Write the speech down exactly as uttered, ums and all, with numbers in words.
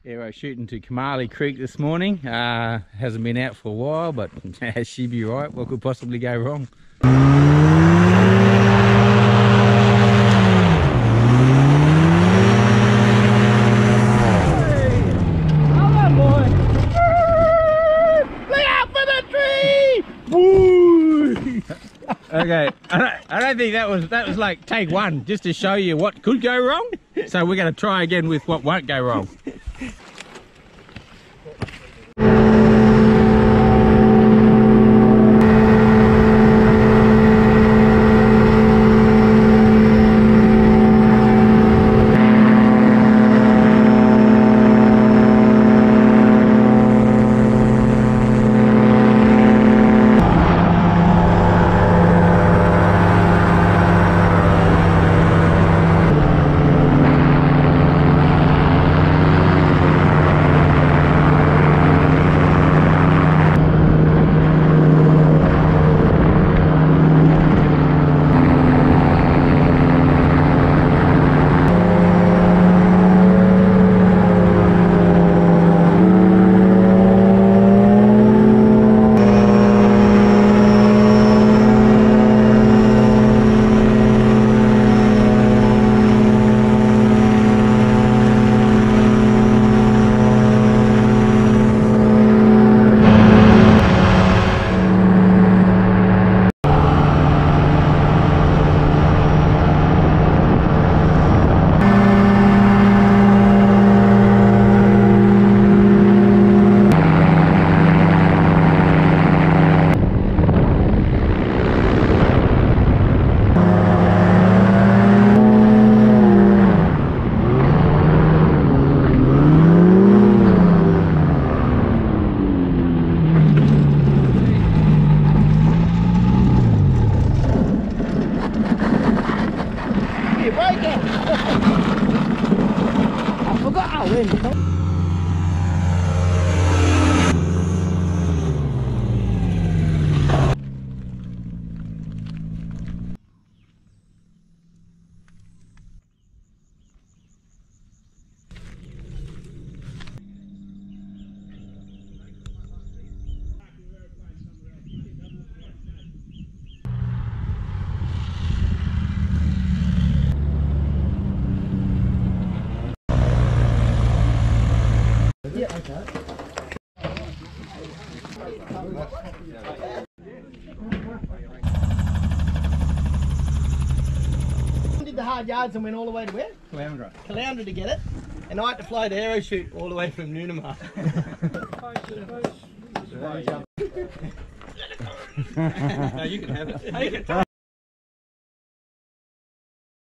Aero shooting to Kamali Creek this morning. Uh, hasn't been out for a while, but has she be right? What could possibly go wrong? Okay, I don't, I don't think that was that was like take one, just to show you what could go wrong. So we're going to try again with what won't go wrong. I forgot how in. Yeah, okay. Did the hard yards and went all the way to where? Caloundra. Caloundra to get it, and I had to fly the aero shoot all the way from Noonamah. No, you can have it.